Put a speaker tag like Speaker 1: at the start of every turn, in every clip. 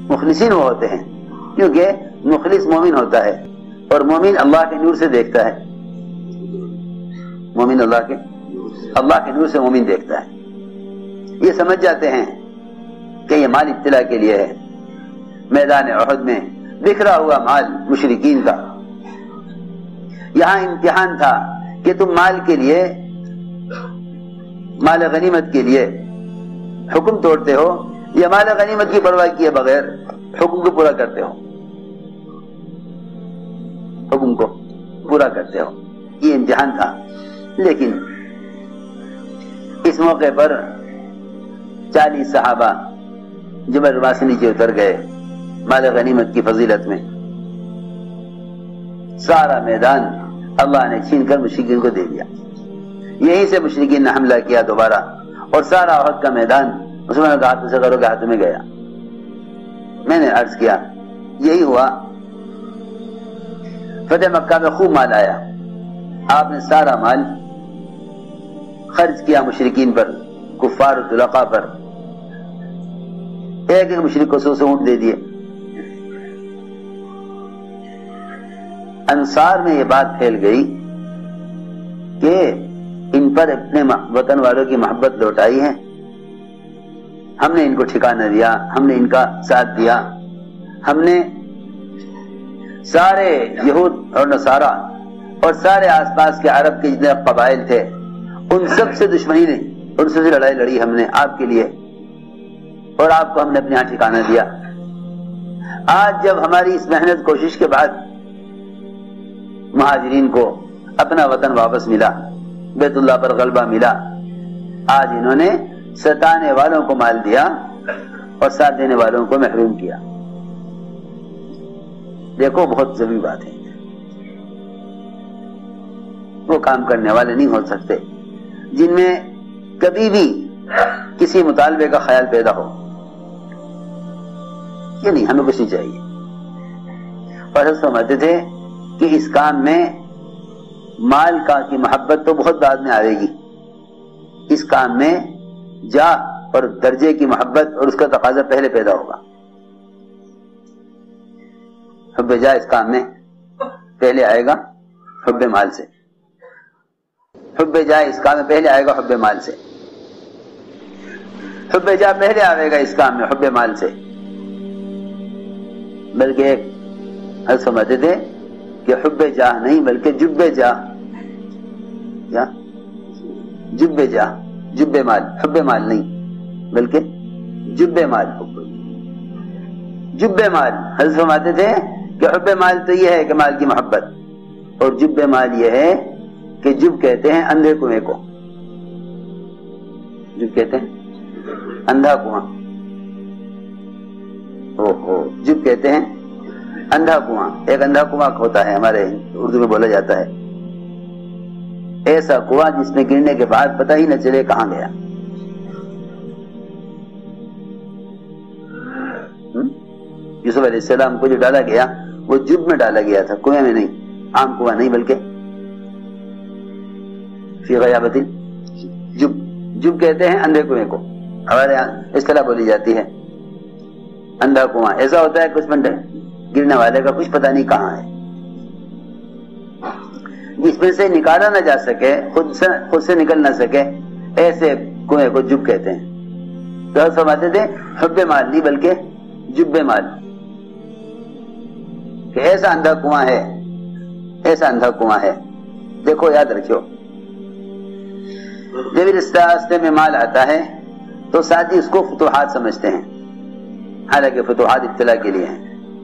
Speaker 1: مخلصین وہ ہوتے ہیں کیونکہ مخلص مومن ہوتا ہے، اور مومن اللہ کے نور سے دیکھتا ہے، مومن اللہ کے نور سے مومن دیکھتا ہے. یہ سمجھ جاتے ہیں کہ یہ مال ابتلا کے لیے ہے. میدان احد میں بکھرا ہوا مال مشرکین کا، یہاں امتحان تھا کہ تم مال کے لیے، مال غنیمت کے لیے حکم توڑتے ہو یا مال غنیمت کی پرواہ کیے بغیر حکم کو پورا کرتے ہو، حکم کو پورا کرتے ہو. یہ امتحان تھا. لیکن اس موقع پر 40 صحابہ جبل رما سے نیچے اتر گئے مال غنیمت کی فضیلت میں. سارا میدان اللہ نے چھین کر مشرکین کو دے دیا. یہیں سے مشرکین نے حملہ کیا دوبارہ، اور سارا احد کا میدان مسلمانوں کے ہاتھ سے غیروں کے ہاتھ میں گیا. میں نے عرض کیا یہی ہوا. فتح مکہ میں خوب مال آیا، آپ نے سارا مال خرچ کیا مشرکین پر، کفار و طلقاء پر. ایک ایک مشرک کو 100 اونٹ دے دیے. انصار میں یہ بات پھیل گئی کہ ان پر اپنے وطن والوں کی محبت لوٹائی ہے، ہم نے ان کو ٹھکانہ دیا، ہم نے ان کا ساتھ دیا، ہم نے سارے یہود اور نصارہ اور سارے آس پاس کے عرب کے جتنے قبائل تھے ان سب سے دشمنی نہیں، ان سے لڑائی لڑی ہم نے آپ کے لیے، اور آپ کو ہم نے اپنے یہاں ٹھکانہ دیا. آج جب ہماری اس محنت کوشش کے بعد مہاجرین کو اپنا وطن واپس ملا، بیت اللہ پر غلبہ ملا، آج انہوں نے ستانے والوں کو مال دیا اور ساتھ دینے والوں کو محروم کیا. دیکھو بہت ضروری بات ہے. وہ کام کرنے والے نہیں ہو سکتے جن میں کبھی بھی کسی مطالبے کا خیال پیدا ہو. یہ نہیں، ہمیں کچھ نہیں چاہیے. اور سمجھتے تھے کہ اس کام میں مال کا کی محبت تو بہت بعد میں آئے گی، اس کام میں جاہ اور درجے کی محبت اور اس کا تقاضا پہلے پیدا ہوگا. حب جاہ اس کام میں پہلے آئے گا حب مال سے. حب جاہ اس کام میں پہلے آئے گا حب مال سے. حب جاہ پہلے آئے گا اس کام میں حب مال سے. بلکہ ایک حل سمجھتے تھے کہ حب جاہ نہیں بلکہ جب جاہ، کیا جب جاہ، جب مال، حب مال نہیں بلکہ جب مال. جب مال حل فرماتے تھے کہ حب مال تو یہ ہے کہ مال کی محبت، اور جب مال یہ ہے کہ جب کہتے ہیں اندھے کنویں کو، جب کہتے ہیں اندھا کنواں. جب کہتے ہیں اندھا کنواں. ایک اندھا کنواں ہوتا ہے ہمارے اردو میں بولا جاتا ہے، ایسا کنواں جس میں گرنے کے بعد پتہ ہی نہ چلے کہاں گیا. یوسف علیہ السلام کو جو ڈالا گیا وہ جب میں ڈالا گیا تھا، کنویں میں نہیں، عام کنواں نہیں بلکہ فی غیابت جب. جب کہتے ہیں اندھے کنویں کو، ہمارے یہاں اس طرح بولی جاتی ہے اندھا کنواں. ایسا ہوتا ہے کچھ منٹ گرنے والے کا کچھ پتہ نہیں کہاں ہے، جس میں سے نکالا نہ جا سکے، خود سے نکل نہ سکے، ایسے کنویں کو جب کہتے ہیں. تو فرماتے تھے حب مال نہیں بلکہ جب مال، کہ ایسا اندھا کنواں ہے، ایسا اندھا کنواں ہے. دیکھو یاد رکھو، جب اس راستے میں مال آتا ہے تو ساتھی اس کو فتوحات سمجھتے ہیں، حالانکہ فتوحات ابتلا کے لیے ہیں.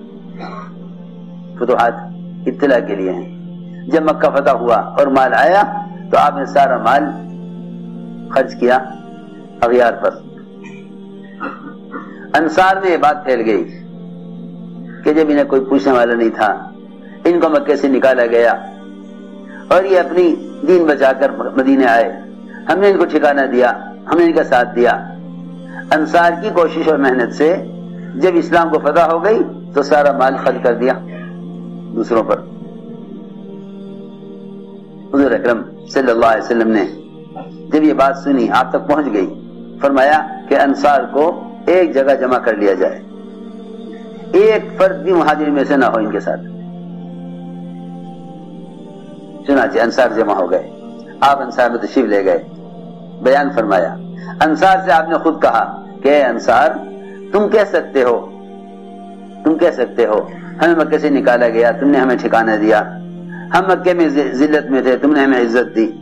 Speaker 1: فتوحات ابتلا کے لیے ہیں. جب مکہ فتح ہوا اور مال آیا تو آپ نے سارا مال خرچ کیا اغیار پر. انصار میں یہ بات پھیل گئی کہ جب انہیں کوئی پوچھنے والا نہیں تھا، ان کو مکے سے نکالا گیا اور یہ اپنی دین بچا کر مدینے آئے، ہم نے ان کو ٹھکانہ دیا، ہم نے ان کا ساتھ دیا. انصار کی کوشش اور محنت سے جب اسلام کو فتح ہو گئی تو سارا مال خرچ کر دیا دوسروں پر. حضور اکرم صلی اللہ علیہ وسلم نے جب یہ بات سنی، آپ تک پہنچ گئی، فرمایا کہ انصار کو ایک جگہ جمع کر لیا جائے. ایک فرد بھی مہاجرین میں سے نہ ہو ان کے ساتھ. چنانچہ انصار جمع ہو گئے, آپ انصار میں تشریف لے گئے, بیان فرمایا. انصار سے آپ نے خود کہا کہ اے انصار, تم کہہ سکتے ہو ہمیں مکے سے نکالا گیا, تم نے ہمیں ٹھکانہ دیا, ہم مکے میں ذلت میں تھے, تم نے ہمیں عزت دی.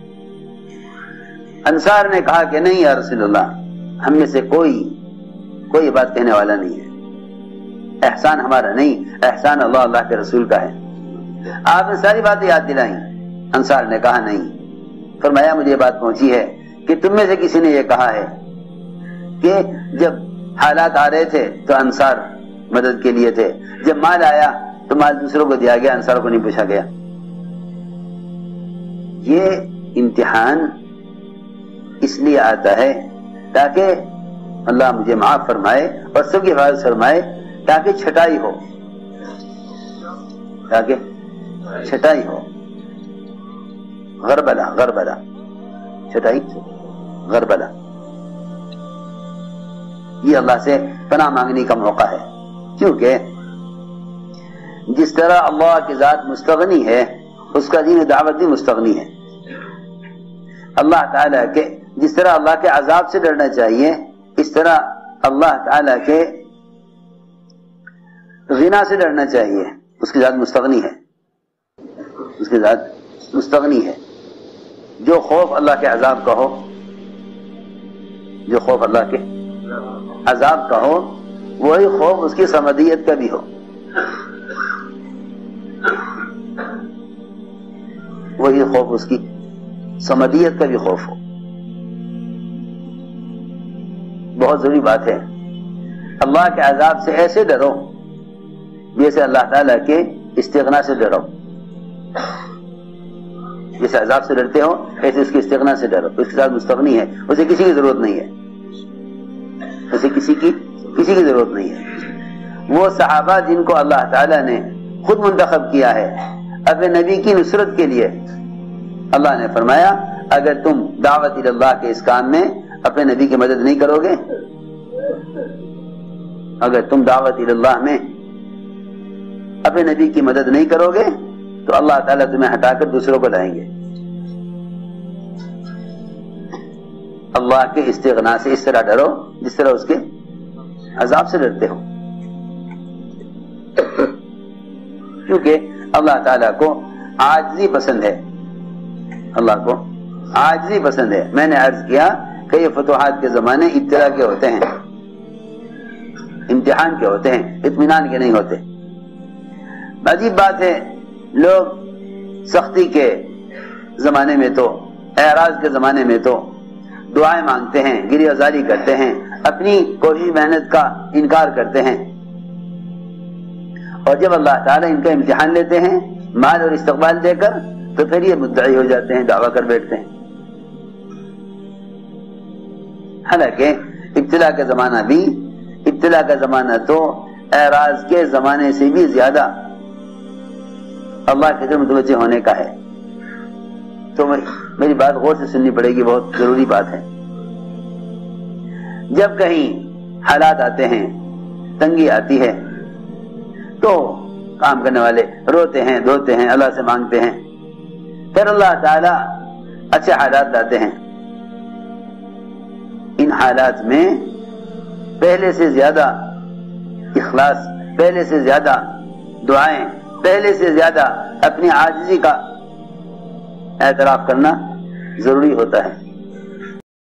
Speaker 1: انصار نے کہا کہ نہیں یا رسول اللہ, ہم میں سے کوئی بات کہنے والا نہیں ہے, احسان ہمارا نہیں, احسان اللہ کے رسول کا ہے. آپ نے ساری باتیں یاد دلائیں. انصار نے کہا نہیں. فرمایا مجھے یہ بات پہنچی ہے کہ تم میں سے کسی نے یہ کہا ہے کہ جب حالات آ رہے تھے تو انصار مدد کے لیے تھے, جب مال آیا تو مال دوسروں کو دیا گیا, انصار کو نہیں پوچھا گیا. یہ امتحان اس لیے آتا ہے تاکہ اللہ مجھے معاف فرمائے اور سب کی حفاظت فرمائے, تاکہ چھٹائی ہو, غربلہ چھٹائی, غربلہ. یہ اللہ سے پناہ مانگنے کا موقع ہے, کیونکہ جس طرح اللہ کی ذات مستغنی ہے اس کا دین دعوت بھی مستغنی ہے. اللہ تعالیٰ کے جس طرح اللہ کے عذاب سے ڈرنا چاہیے, اس طرح اللہ تعالیٰ کے غنا سے ڈرنا چاہیے. اس کی ذات مستغنی ہے, جو خوف اللہ کے عذاب کا ہو, جو خوف اللہ کے عذاب کا ہو, وہی خوف اس کی سمدیت کا بھی ہو, وہی خوف اس کی سمدیت کا بھی خوف ہو. بہت ضروری بات ہے. اللہ کے عذاب سے ایسے ڈرو جیسے اللہ تعالیٰ کے استغنا سے ڈرو. جیسے عذاب سے ڈرتے ہو ایسے اس کے استغنا سے ڈرو. اس کے ساتھ مستغنی ہے, اسے کسی کی ضرورت نہیں ہے, اسے کسی کی ضرورت نہیں ہے. وہ صحابہ جن کو اللہ تعالیٰ نے خود منتخب کیا ہے اپنے نبی کی نصرت کے لیے, اللہ نے فرمایا اگر تم دعوت اللہ کے اس کام میں اپنے نبی کی مدد نہیں کرو گے, اگر تم دعوت اللہ میں اپنے نبی کی مدد نہیں کرو گے تو اللہ تعالیٰ تمہیں ہٹا کر دوسروں کو لائیں گے. اللہ کے استغنا سے اس طرح ڈرو جس طرح اس کے عذاب سے ڈرتے ہو, کیونکہ اللہ تعالیٰ کو عاجزی پسند ہے. اللہ کو عاجزی پسند ہے. میں نے عرض کیا کہ یہ فتوحات کے زمانے ابتلا کے ہوتے ہیں, امتحان کے ہوتے ہیں, اطمینان کے نہیں ہوتے. عجیب بات ہے, لوگ سختی کے زمانے میں تو, اعراض کے زمانے میں تو دعائیں مانگتے ہیں, گریہ زاری کرتے ہیں, اپنی کوشش محنت کا انکار کرتے ہیں, اور جب اللہ تعالیٰ ان کا امتحان لیتے ہیں مال اور استقبال دے کر تو پھر یہ مدعی ہو جاتے ہیں, دعویٰ کر بیٹھتے ہیں. حالانکہ ابتلا کا زمانہ تو اعراض کے زمانے سے بھی زیادہ اللہ کی طرف متوجہ ہونے کا ہے. تو میری بات غور سے سننی پڑے گی, بہت ضروری بات ہے. جب کہیں حالات آتے ہیں, تنگی آتی ہے, تو کام کرنے والے روتے ہیں, دھوتے ہیں, اللہ سے مانگتے ہیں, پھر اللہ تعالیٰ اچھے حالات لاتے ہیں. ان حالات میں پہلے سے زیادہ اخلاص, پہلے سے زیادہ دعائیں, پہلے سے زیادہ اپنی عاجزی کا اعتراف کرنا ضروری ہوتا ہے.